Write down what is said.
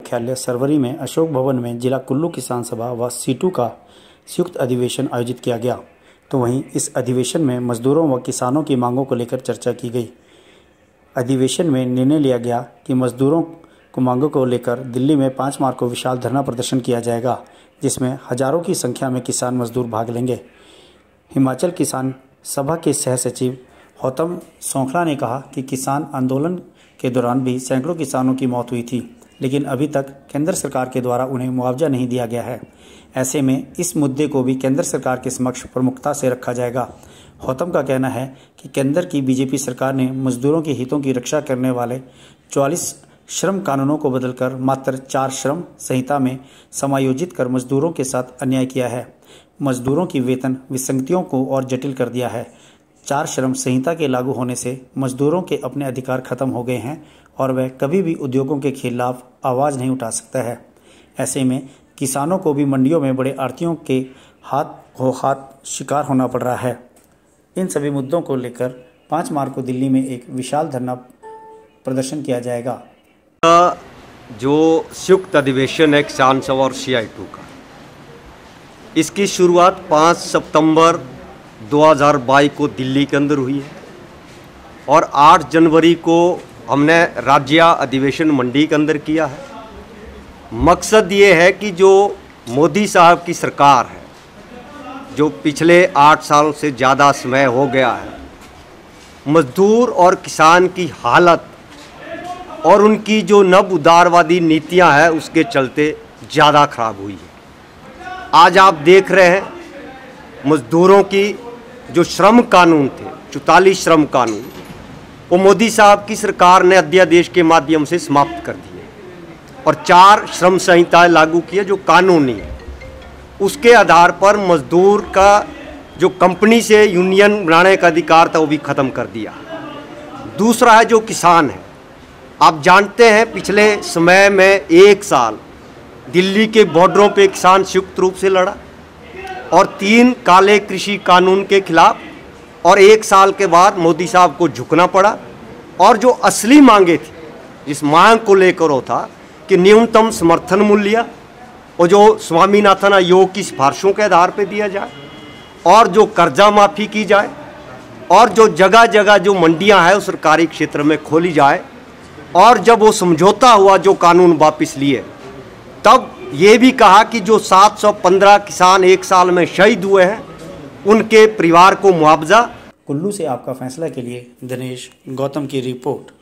मुख्यालय सरवरी में अशोक भवन में जिला कुल्लू किसान सभा व सीटू का संयुक्त अधिवेशन आयोजित किया गया। तो वहीं इस अधिवेशन में मजदूरों व किसानों की मांगों को लेकर चर्चा की गई। अधिवेशन में निर्णय लिया गया कि मजदूरों को मांगों को लेकर दिल्ली में 5 मार्च को विशाल धरना प्रदर्शन किया जाएगा, जिसमें हजारों की संख्या में किसान मजदूर भाग लेंगे। हिमाचल किसान सभा के सह सचिव गौतम सौखला ने कहा कि किसान आंदोलन के दौरान भी सैकड़ों किसानों की मौत हुई थी, लेकिन अभी तक केंद्र सरकार के द्वारा उन्हें मुआवजा नहीं दिया गया है। ऐसे में इस मुद्दे को भी केंद्र सरकार के समक्ष प्रमुखता से रखा जाएगा। गौतम का कहना है कि केंद्र की बीजेपी सरकार ने मजदूरों के हितों की रक्षा करने वाले 44 श्रम कानूनों को बदलकर मात्र 4 श्रम संहिता में समायोजित कर मजदूरों के साथ अन्याय किया है। मजदूरों की वेतन विसंगतियों को और जटिल कर दिया है। 4 श्रम संहिता के लागू होने से मजदूरों के अपने अधिकार खत्म हो गए हैं और वह कभी भी उद्योगों के खिलाफ आवाज़ नहीं उठा सकता है। ऐसे में किसानों को भी मंडियों में बड़े आढ़तियों के हाथ शिकार होना पड़ रहा है। इन सभी मुद्दों को लेकर 5 मार्च को दिल्ली में एक विशाल धरना प्रदर्शन किया जाएगा। जो संयुक्त अधिवेशन है किसान सभा और CITU का, इसकी शुरुआत 5 सितंबर 2022 को दिल्ली के अंदर हुई है और 8 जनवरी को हमने राज्य अधिवेशन मंडी के अंदर किया है। मकसद ये है कि जो मोदी साहब की सरकार है, जो पिछले 8 साल से ज़्यादा समय हो गया है, मजदूर और किसान की हालत और उनकी जो नव उदारवादी नीतियां हैं उसके चलते ज़्यादा खराब हुई है। आज आप देख रहे हैं मजदूरों की जो श्रम कानून थे, 44 श्रम कानून, वो मोदी साहब की सरकार ने अध्यादेश के माध्यम से समाप्त कर दिए और 4 श्रम संहिताएं लागू किए जो कानूनी है। उसके आधार पर मजदूर का जो कंपनी से यूनियन बनाने का अधिकार था वो भी ख़त्म कर दिया। दूसरा है जो किसान है, आप जानते हैं पिछले समय में 1 साल दिल्ली के बॉर्डरों पे किसान संयुक्त रूप से लड़ा और 3 काले कृषि कानून के खिलाफ, और 1 साल के बाद मोदी साहब को झुकना पड़ा। और जो असली मांगे थी, जिस मांग को लेकर वो था कि न्यूनतम समर्थन मूल्य और जो स्वामीनाथन आयोग की सिफारिशों के आधार पर दिया जाए, और जो कर्जा माफ़ी की जाए, और जो जगह जगह जो मंडियां हैं वो सरकारी क्षेत्र में खोली जाए, और जब वो समझौता हुआ जो कानून वापस लिए, तब ये भी कहा कि जो 715 किसान 1 साल में शहीद हुए हैं उनके परिवार को मुआवजा। कुल्लू से आपका फैसला के लिए दिनेश गौतम की रिपोर्ट।